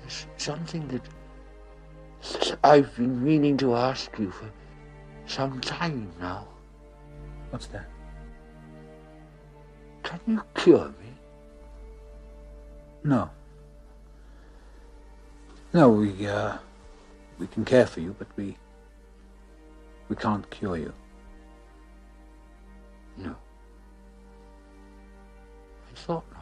There's something that I've been meaning to ask you for some time now. What's that? Can you cure me? No. No, we can care for you, but we can't cure you. No. I thought